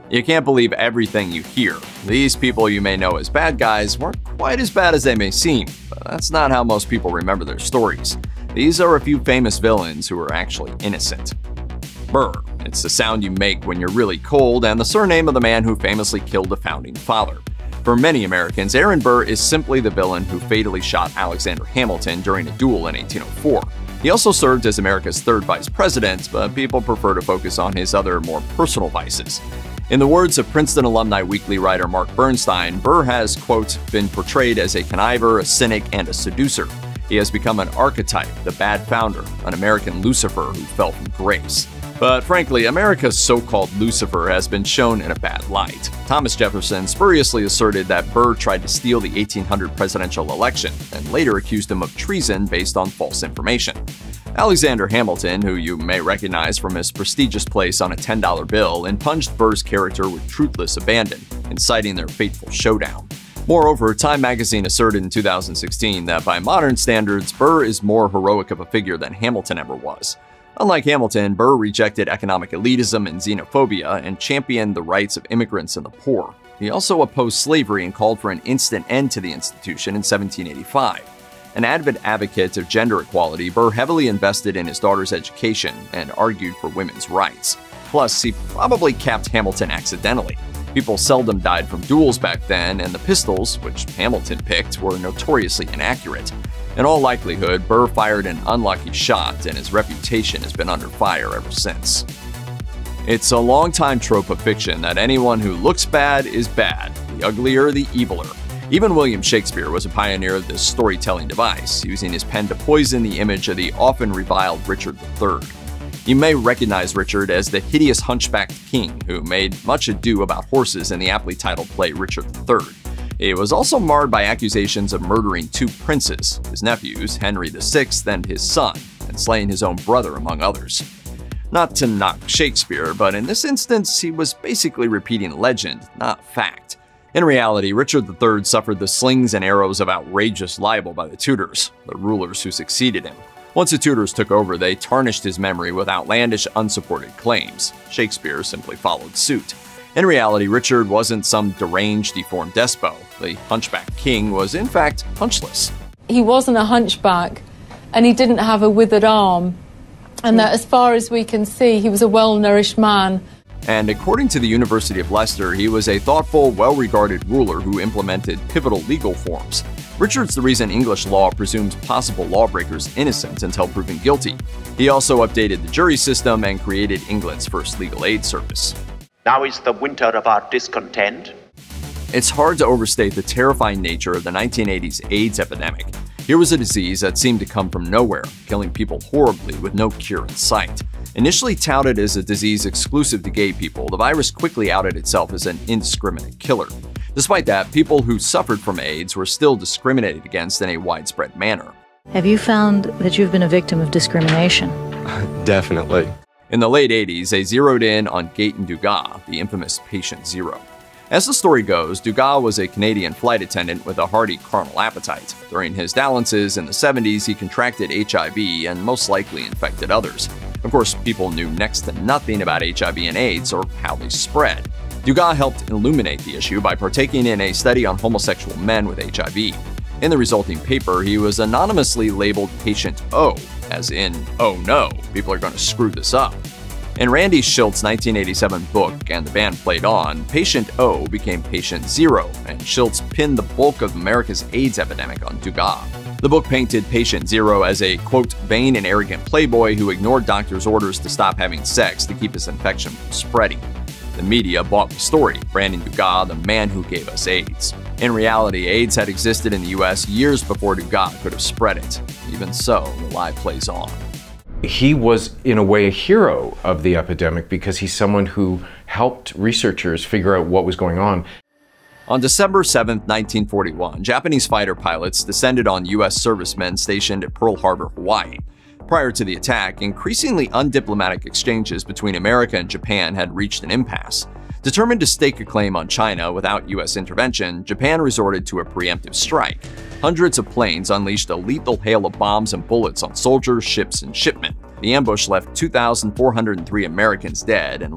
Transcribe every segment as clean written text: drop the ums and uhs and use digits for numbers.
You can't believe everything you hear. These people you may know as bad guys weren't quite as bad as they may seem, but that's not how most people remember their stories. These are a few famous villains who are actually innocent. Burr. It's the sound you make when you're really cold, and the surname of the man who famously killed the founding father. For many Americans, Aaron Burr is simply the villain who fatally shot Alexander Hamilton during a duel in 1804. He also served as America's third vice president, but people prefer to focus on his other, more personal vices. In the words of Princeton Alumni Weekly writer Mark Bernstein, Burr has, quote, been portrayed as a conniver, a cynic, and a seducer. He has become an archetype, the bad founder, an American Lucifer who fell from grace. But frankly, America's so-called Lucifer has been shown in a bad light. Thomas Jefferson spuriously asserted that Burr tried to steal the 1800 presidential election, and later accused him of treason based on false information. Alexander Hamilton, who you may recognize from his prestigious place on a $10 bill, impunged Burr's character with truthless abandon, inciting their fateful showdown. Moreover, Time magazine asserted in 2016 that by modern standards, Burr is more heroic of a figure than Hamilton ever was. Unlike Hamilton, Burr rejected economic elitism and xenophobia and championed the rights of immigrants and the poor. He also opposed slavery and called for an instant end to the institution in 1785. An avid advocate of gender equality, Burr heavily invested in his daughter's education and argued for women's rights. Plus, he probably capped Hamilton accidentally. People seldom died from duels back then, and the pistols, which Hamilton picked, were notoriously inaccurate. In all likelihood, Burr fired an unlucky shot, and his reputation has been under fire ever since. It's a long-time trope of fiction that anyone who looks bad is bad, the uglier, the eviler. Even William Shakespeare was a pioneer of this storytelling device, using his pen to poison the image of the often reviled Richard III. You may recognize Richard as the hideous hunchbacked king who made much ado about horses in the aptly titled play Richard III. He was also marred by accusations of murdering two princes, his nephews, Henry VI and his son, and slaying his own brother, among others. Not to knock Shakespeare, but in this instance, he was basically repeating legend, not fact. In reality, Richard III suffered the slings and arrows of outrageous libel by the Tudors, the rulers who succeeded him. Once the Tudors took over, they tarnished his memory with outlandish, unsupported claims. Shakespeare simply followed suit. In reality, Richard wasn't some deranged, deformed despot. The hunchback king was, in fact, hunchless. He wasn't a hunchback, and he didn't have a withered arm. And that, as far as we can see, he was a well-nourished man. And according to the University of Leicester, he was a thoughtful, well-regarded ruler who implemented pivotal legal forms. Richard's the reason English law presumes possible lawbreakers innocent until proven guilty. He also updated the jury system and created England's first legal aid service. Now is the winter of our discontent. It's hard to overstate the terrifying nature of the 1980s AIDS epidemic. Here was a disease that seemed to come from nowhere, killing people horribly with no cure in sight. Initially touted as a disease exclusive to gay people, the virus quickly outed itself as an indiscriminate killer. Despite that, people who suffered from AIDS were still discriminated against in a widespread manner. Have you found that you've been a victim of discrimination? Definitely. In the late 80s, they zeroed in on Gaten Dugas, the infamous Patient Zero. As the story goes, Dugas was a Canadian flight attendant with a hearty carnal appetite. During his dalliances in the 70s, he contracted HIV and most likely infected others. Of course, people knew next to nothing about HIV and AIDS or how they spread. Dugas helped illuminate the issue by partaking in a study on homosexual men with HIV. In the resulting paper, he was anonymously labeled Patient O, as in, oh no, people are going to screw this up. In Randy Shilt's 1987 book, And the Band Played On, Patient O became Patient Zero, and Shilts pinned the bulk of America's AIDS epidemic on Dugas. The book painted Patient Zero as a, quote, vain and arrogant playboy who ignored doctors' orders to stop having sex to keep his infection from spreading. The media bought the story, branding Dugas the man who gave us AIDS. In reality, AIDS had existed in the US years before Dugas could have spread it. Even so, the lie plays on. He was, in a way, a hero of the epidemic because he's someone who helped researchers figure out what was going on. On December 7, 1941, Japanese fighter pilots descended on US servicemen stationed at Pearl Harbor, Hawaii. Prior to the attack, increasingly undiplomatic exchanges between America and Japan had reached an impasse. Determined to stake a claim on China without US intervention, Japan resorted to a preemptive strike. Hundreds of planes unleashed a lethal hail of bombs and bullets on soldiers, ships, and shipmen. The ambush left 2,403 Americans dead and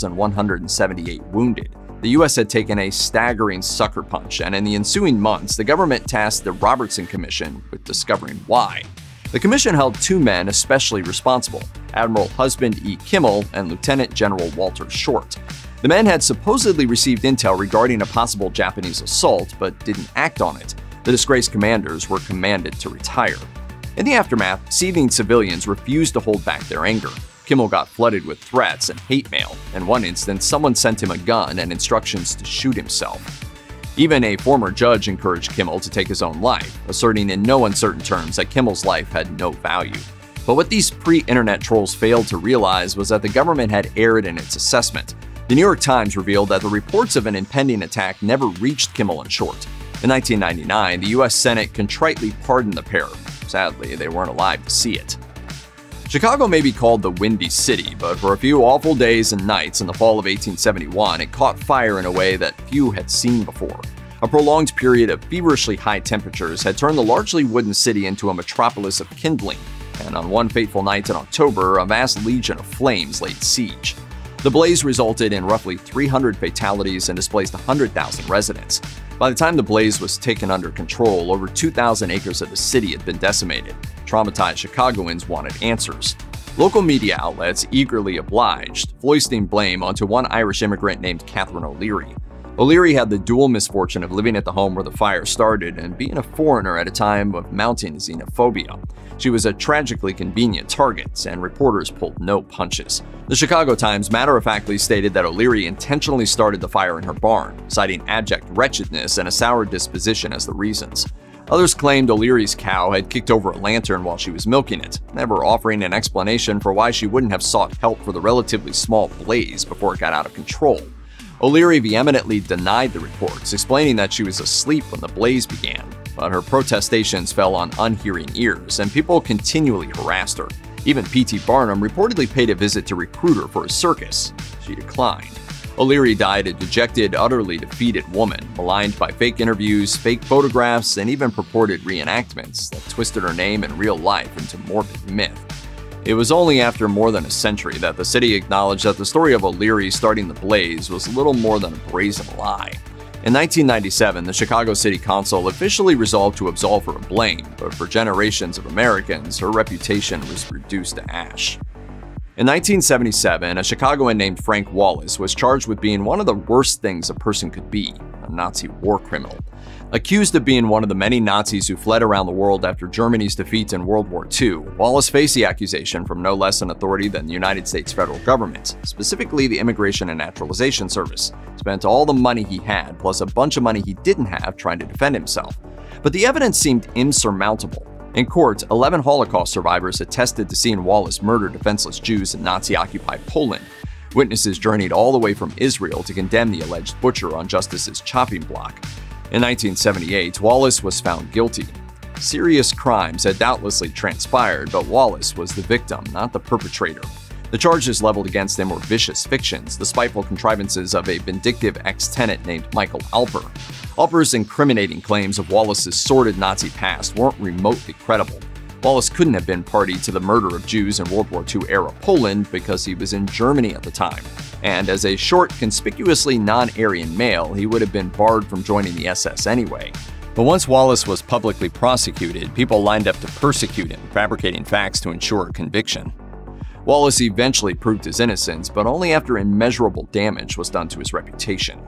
1,178 wounded. The U.S. had taken a staggering sucker punch, and in the ensuing months, the government tasked the Robertson Commission with discovering why. The commission held two men especially responsible, Admiral Husband E. Kimmel and Lieutenant General Walter Short. The men had supposedly received intel regarding a possible Japanese assault, but didn't act on it. The disgraced commanders were commanded to retire. In the aftermath, seething civilians refused to hold back their anger. Kimmel got flooded with threats and hate mail. In one instance, someone sent him a gun and instructions to shoot himself. Even a former judge encouraged Kimmel to take his own life, asserting in no uncertain terms that Kimmel's life had no value. But what these pre-internet trolls failed to realize was that the government had erred in its assessment. The New York Times revealed that the reports of an impending attack never reached Kimmel and Short. In 1999, the U.S. Senate contritely pardoned the pair. Sadly, they weren't alive to see it. Chicago may be called the Windy City, but for a few awful days and nights in the fall of 1871, it caught fire in a way that few had seen before. A prolonged period of feverishly high temperatures had turned the largely wooden city into a metropolis of kindling, and on one fateful night in October, a vast legion of flames laid siege. The blaze resulted in roughly 300 fatalities and displaced 100,000 residents. By the time the blaze was taken under control, over 2,000 acres of the city had been decimated. Traumatized Chicagoans wanted answers. Local media outlets eagerly obliged, foisting blame onto one Irish immigrant named Catherine O'Leary. O'Leary had the dual misfortune of living at the home where the fire started and being a foreigner at a time of mounting xenophobia. She was a tragically convenient target, and reporters pulled no punches. The Chicago Times matter-of-factly stated that O'Leary intentionally started the fire in her barn, citing abject wretchedness and a sour disposition as the reasons. Others claimed O'Leary's cow had kicked over a lantern while she was milking it, never offering an explanation for why she wouldn't have sought help for the relatively small blaze before it got out of control. O'Leary vehemently denied the reports, explaining that she was asleep when the blaze began, but her protestations fell on unhearing ears, and people continually harassed her. Even P.T. Barnum reportedly paid a visit to recruit her for a circus. She declined. O'Leary died a dejected, utterly defeated woman, maligned by fake interviews, fake photographs, and even purported reenactments that twisted her name and real life into morbid myth. It was only after more than a century that the city acknowledged that the story of O'Leary starting the blaze was little more than a brazen lie. In 1997, the Chicago City Council officially resolved to absolve her of blame, but for generations of Americans, her reputation was reduced to ash. In 1977, a Chicagoan named Frank Wallace was charged with being one of the worst things a person could be, a Nazi war criminal. Accused of being one of the many Nazis who fled around the world after Germany's defeat in World War II, Wallace faced the accusation from no less an authority than the United States federal government, specifically the Immigration and Naturalization Service. Spent all the money he had, plus a bunch of money he didn't have, trying to defend himself. But the evidence seemed insurmountable. In court, 11 Holocaust survivors attested to seeing Wallace murder defenseless Jews in Nazi-occupied Poland. Witnesses journeyed all the way from Israel to condemn the alleged butcher on justice's chopping block. In 1978, Wallace was found guilty. Serious crimes had doubtlessly transpired, but Wallace was the victim, not the perpetrator. The charges leveled against him were vicious fictions, the spiteful contrivances of a vindictive ex-tenant named Michael Alper. Alper's incriminating claims of Wallace's sordid Nazi past weren't remotely credible. Wallace couldn't have been party to the murder of Jews in World War II-era Poland because he was in Germany at the time. And as a short, conspicuously non-Aryan male, he would have been barred from joining the SS anyway. But once Wallace was publicly prosecuted, people lined up to persecute him, fabricating facts to ensure a conviction. Wallace eventually proved his innocence, but only after immeasurable damage was done to his reputation.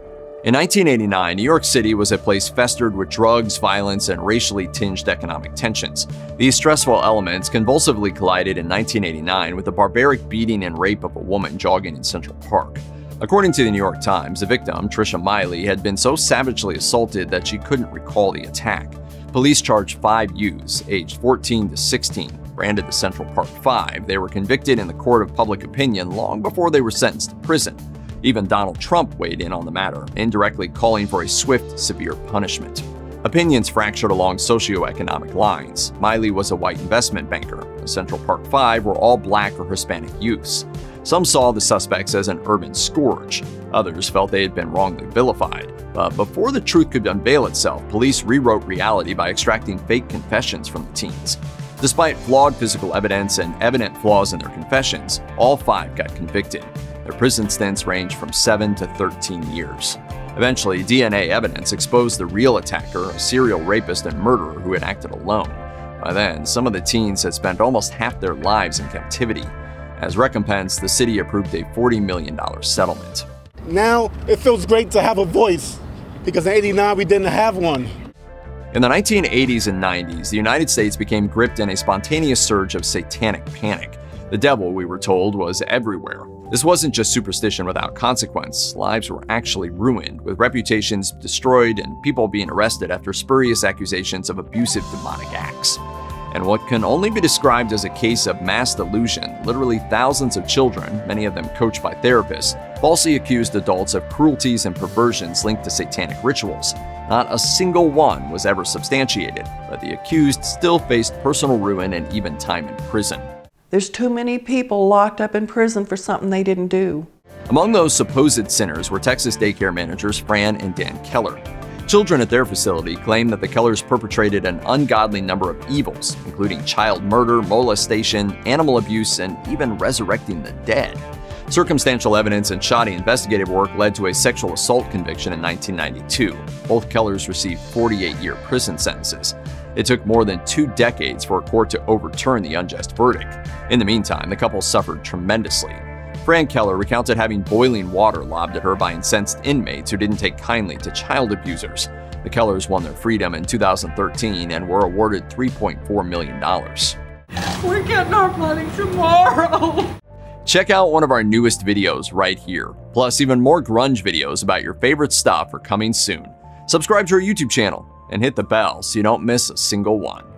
In 1989, New York City was a place festered with drugs, violence, and racially tinged economic tensions. These stressful elements convulsively collided in 1989 with the barbaric beating and rape of a woman jogging in Central Park. According to the New York Times, the victim, Tricia Miley, had been so savagely assaulted that she couldn't recall the attack. Police charged 5 youths, aged 14 to 16, branded the Central Park 5. They were convicted in the court of public opinion long before they were sentenced to prison. Even Donald Trump weighed in on the matter, indirectly calling for a swift, severe punishment. Opinions fractured along socioeconomic lines. Miley was a white investment banker. The Central Park 5 were all black or Hispanic youths. Some saw the suspects as an urban scourge. Others felt they had been wrongly vilified. But before the truth could unveil itself, police rewrote reality by extracting fake confessions from the teens. Despite flawed physical evidence and evident flaws in their confessions, all 5 got convicted. Their prison stints ranged from 7 to 13 years. Eventually, DNA evidence exposed the real attacker, a serial rapist and murderer who had acted alone. By then, some of the teens had spent almost half their lives in captivity. As recompense, the city approved a $40 million settlement. Now, it feels great to have a voice, because in '89 we didn't have one. In the 1980s and 90s, the United States became gripped in a spontaneous surge of satanic panic. The devil, we were told, was everywhere. This wasn't just superstition without consequence. Lives were actually ruined, with reputations destroyed and people being arrested after spurious accusations of abusive demonic acts. And what can only be described as a case of mass delusion, literally thousands of children, many of them coached by therapists, falsely accused adults of cruelties and perversions linked to satanic rituals. Not a single one was ever substantiated, but the accused still faced personal ruin and even time in prison. There's too many people locked up in prison for something they didn't do. Among those supposed sinners were Texas daycare managers Fran and Dan Keller. Children at their facility claim that the Kellers perpetrated an ungodly number of evils, including child murder, molestation, animal abuse, and even resurrecting the dead. Circumstantial evidence and shoddy investigative work led to a sexual assault conviction in 1992. Both Kellers received 48-year prison sentences. It took more than 2 decades for a court to overturn the unjust verdict. In the meantime, the couple suffered tremendously. Fran Keller recounted having boiling water lobbed at her by incensed inmates who didn't take kindly to child abusers. The Kellers won their freedom in 2013 and were awarded $3.4 million. We're getting our money tomorrow. Check out one of our newest videos right here. Plus, even more grunge videos about your favorite stuff are coming soon. Subscribe to our YouTube channel and hit the bell so you don't miss a single one.